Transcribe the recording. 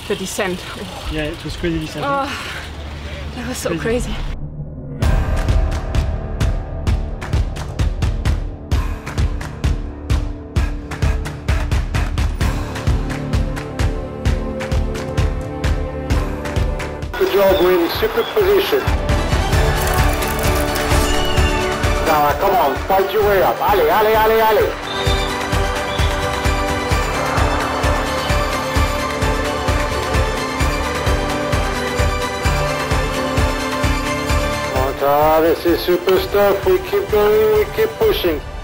the descent. Oh. Yeah, it was crazy descent. Oh, that was so crazy. Good job, we're in super position. Now, come on, fight your way up. Allez, allez, allez, allez. This is super stuff. We keep going, we keep pushing.